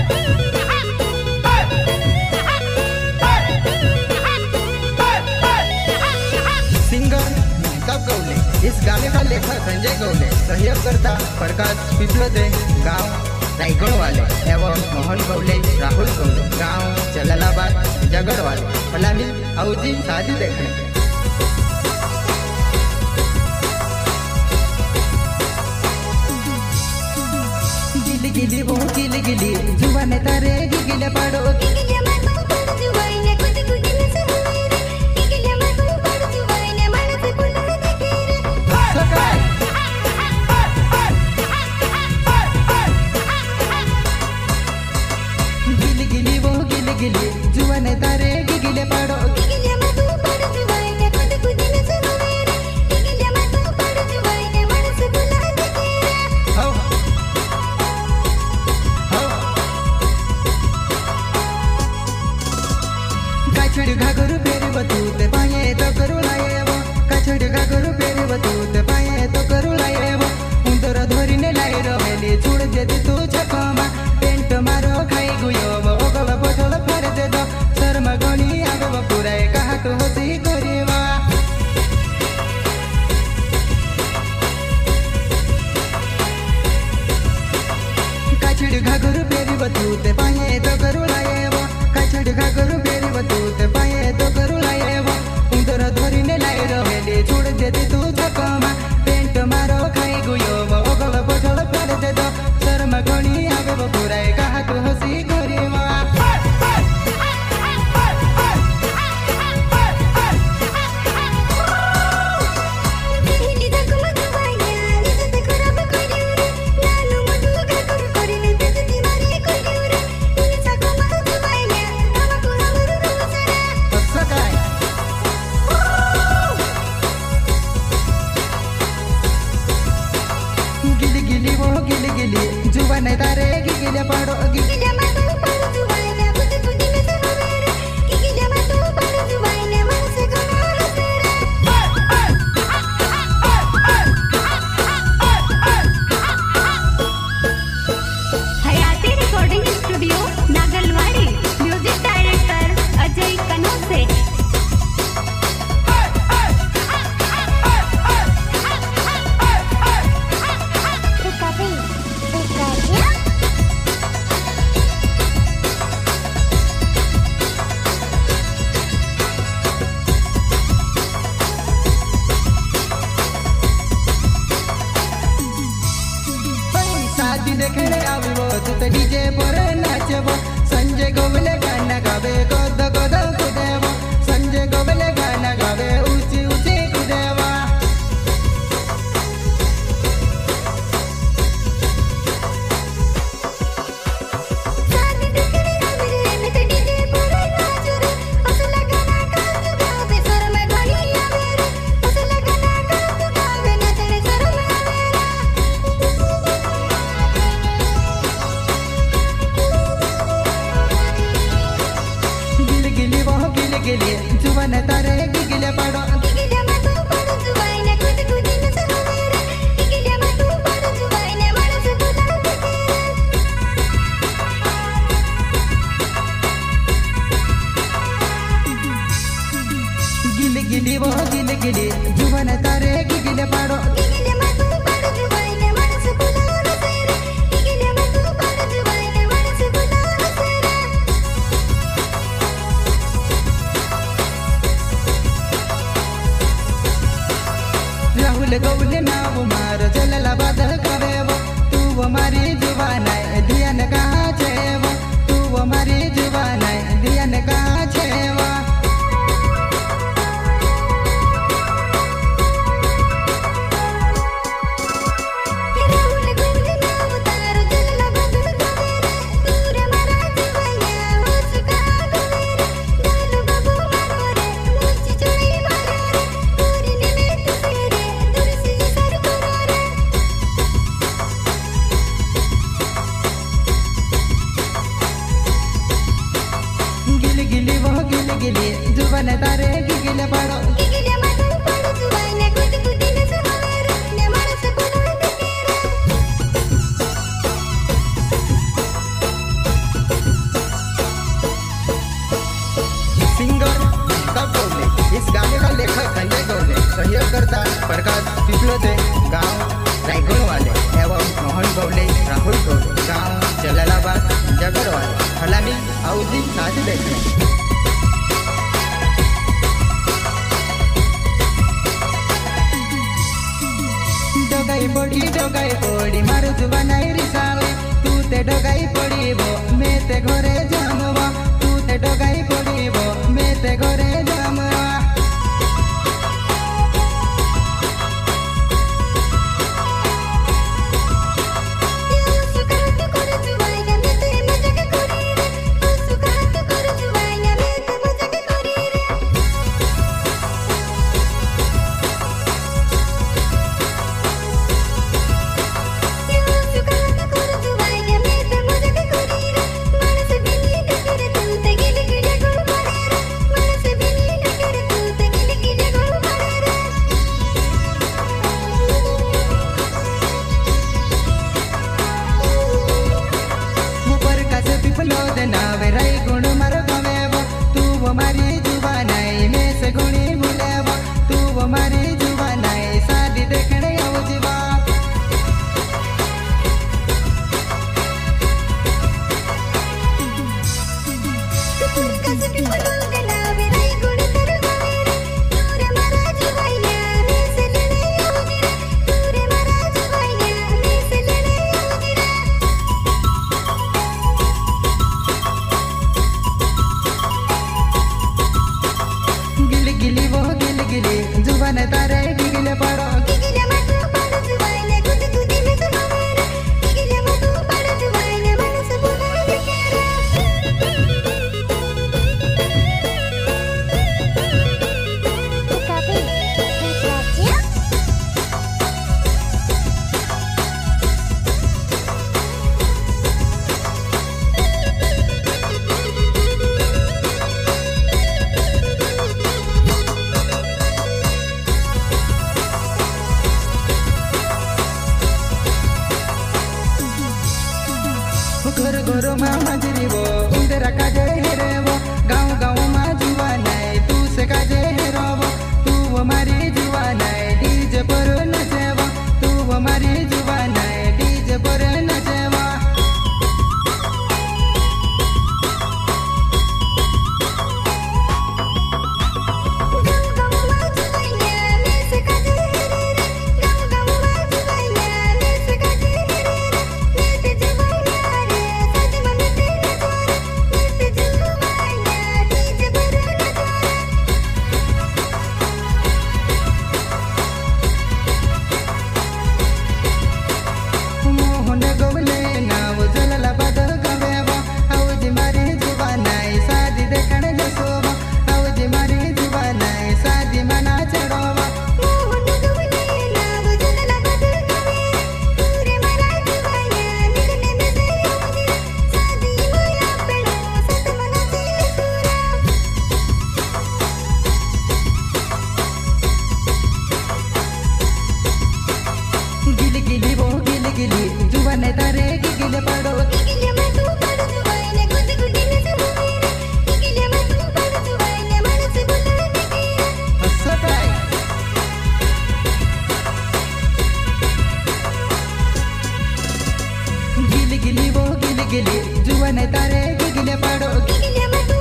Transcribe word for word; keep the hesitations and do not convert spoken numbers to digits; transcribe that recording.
इस गाने का लेखक संजय गौले, सहयोगकर्ता प्रकाश पिपलोदे, गांव रायगढ़ वाले एवं मोहन गौले, राहुल गौले, गांव जलालाबाद जगड़ वाले। फलानी औजी शादी देखने गिली गिली वो गिली गिली जुबान तारे गिले पाड़ो गिली जुआन तारे गिले पाड़ो गिले मा तू पड़ जुआन ने खुद खुद न से मेरे गिले मा तू पड़ जुआन ने मन से बुला दे हो हो काछड़ घाघरू फेरी बतूते पाए तो करू लाए वो काछड़ घाघरू फेरी बतूते पाए तो करू लाए वो उंदर धोरी ने लाई रहेली छुड़ जेती तू छकमा पेंट मारो खाई गुयो वो ओगल बोझल गणी आगे बपुराए कहा तो होती करीवा काछड़ घाघरू फेरी बतूते पाए तो करू लाए वो काछड़ घाघरू फेरी बतूते पाए तो करू लाए वो उंदर धोरी ने लाई रहेली छुड़ जेती तू छकमा पेंट मारो खाई गुयो वो ओगल बोझल फेर दे दो शर्म गणी आगे बपुराए कहा तो होती करीवा गिली गिली वो गिली गिली जुबान तारे गिले पाड़ो गिले मा तू पड़ जुबान ने खुद खुद न से मेरे गिले मा तू पड़ जुबान ने मन से गुनाह तेरे हयाती recording studio Nagalwadi music director Ajay Kanose देखने आवो तू तो डीजे पर नाचबो संजय गोवले गाना गावे गोद गोद कुदेवो संजय गोवले गाना गावे ऊंची ऊंची कुदेवा शादी देखने आवरे मैं तो डीजे पर नाचो रे असला गाना गावे गावे शर्म गणी आवेरे असला गाना गावे गावे नाचने शर्म गिली जुबान तारे गिले पाड़ो गिले मा तू पड़ जुबान ने खुद खुद न से मेरे गिले मा तू पड़ जुबान ने मन से बुला दे गिली गिली वो गिली गिली जुबान तारे गिले पाड़ो गिले मा तू पड़ जुबान ने मन से बुला दे गिले मा तू पड़ जुबान ने मन से बुला दे राहुल गौले नाव मार जलालाबाद करेवो तू हमारी जुबान है ध्यान कहाँ छेवो तू हमारी जुबान है ध्यान कहाँ छेवो गिली वो गिली गिली जुबान तारे गिले पाड़ो गिले मा तू पड़ जुबान ने खुद खुद न से मेरे ने मन से बुला दे पिपलोदे गांव रायगढ़ वाले एवं मोहन गौले राहुल गौले गांव जलालाबाद जगड़ वाले फलानी आउजी साथ देखे डोगाई पड़ी डोगाई पड़ी मारू जुबा नाई रिसाले तू ते डोगाई पड़ीबो मैं ते घरे जामवा तू ते डोगाई पड़ीबो मैं ते घरे जामवा घर घर मा मजरीबो उंदरा काजे हेरेबो गाँव गाँव मा जुवा नाई तू से काजे हेरबो तू हमारी जुवा नाई डीजे पर नचेबो तू हमारी जुवा नाई डीजे पर नचेबो गिली गिली वो गिली गिली जुआ ने तारे गिले पड़ो गिले मैं